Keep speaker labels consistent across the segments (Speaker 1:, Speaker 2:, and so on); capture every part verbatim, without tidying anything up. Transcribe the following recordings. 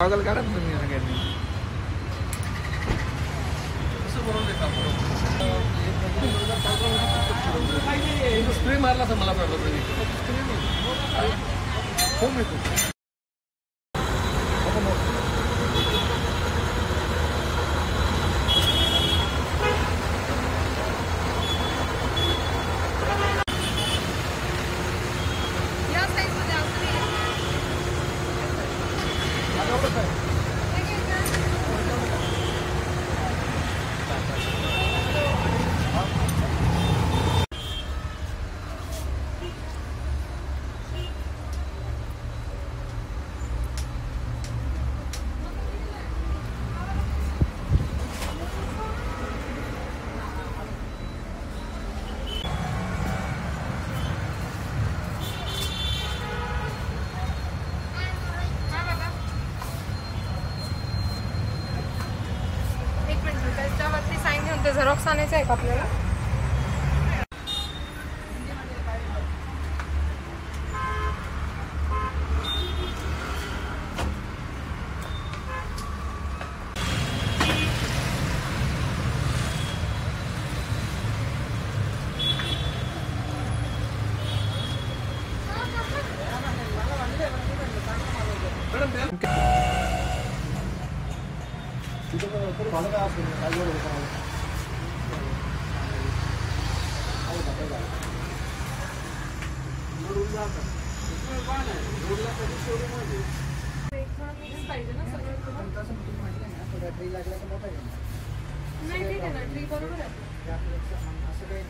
Speaker 1: पागल काढा तुम्ही सगळ्यांनी कसं करून देता स्प्रे मारला तर मला फोम येतो
Speaker 2: झेरॉक्स आणायचं आहे का आपल्याला? पाहिजे ना सगळं ट्री लागला तर मोठा नाही ठीक आहे ना ट्री बरोबर आहे असं काही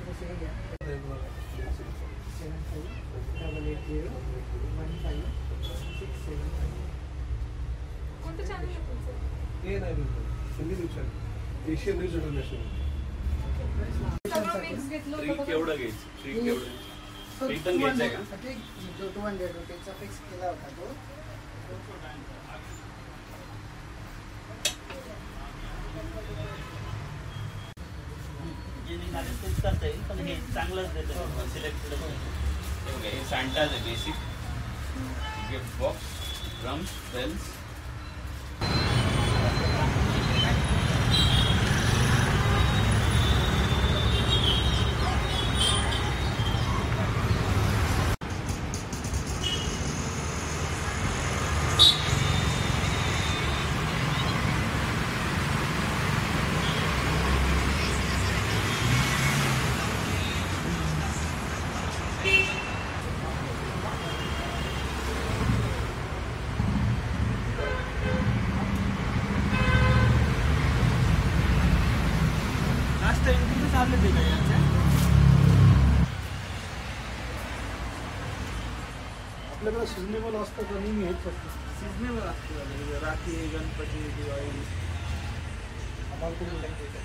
Speaker 2: कोणतं चॅनल आहे तुमचं?
Speaker 1: ते नाही Hindi news channel Asian news international
Speaker 2: सगळं मिक्स घेतलं
Speaker 3: होतं केवढं घ्यायचं ट्री केवढं एकदम घ्यायचं का
Speaker 4: जो टू हंड्रेड रुपीजचा फिक्स केला होता तो
Speaker 3: करता येईल पण हे चांगलंच देतं सिलेक्टेड हे सांटाच आहे basic gift box drums bells
Speaker 4: आपल्याकडे सिजनेबल असतं तर नेहमी हेच असतं
Speaker 1: सिजनेबल असतं राखी गणपती दिवाळी आम्हाला तुम्ही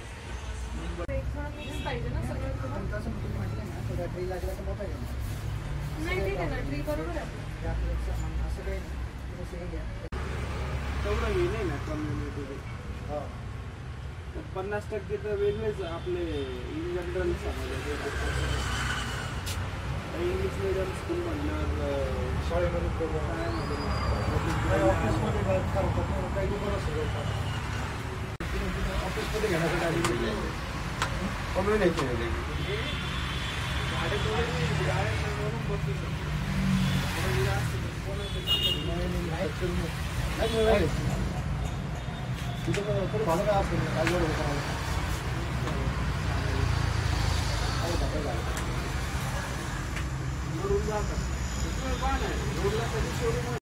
Speaker 2: पाहिजे ना सगळं
Speaker 4: तसं तुम्ही म्हटलं ना थोडा ट्री लागला तर मोठा घेणार
Speaker 2: नाही ठीक आहे ना ट्री बरोबर आहे
Speaker 4: असं काही नाही घ्या
Speaker 1: तेवढं हे नाही ना कम्युनिटी हो पन्नास टक्के तर वेगळेच आपले इन जनरल समाज इंग्लिश मिडियम स्कूल म्हणल्यावर शाळेमध्ये ऑफिसमध्ये काही लोक ऑफिसमध्ये घेण्यासाठी आली कमी द्यायची तिथं भालं काय असेल काय रोड जातात रोडला कधी शोरूम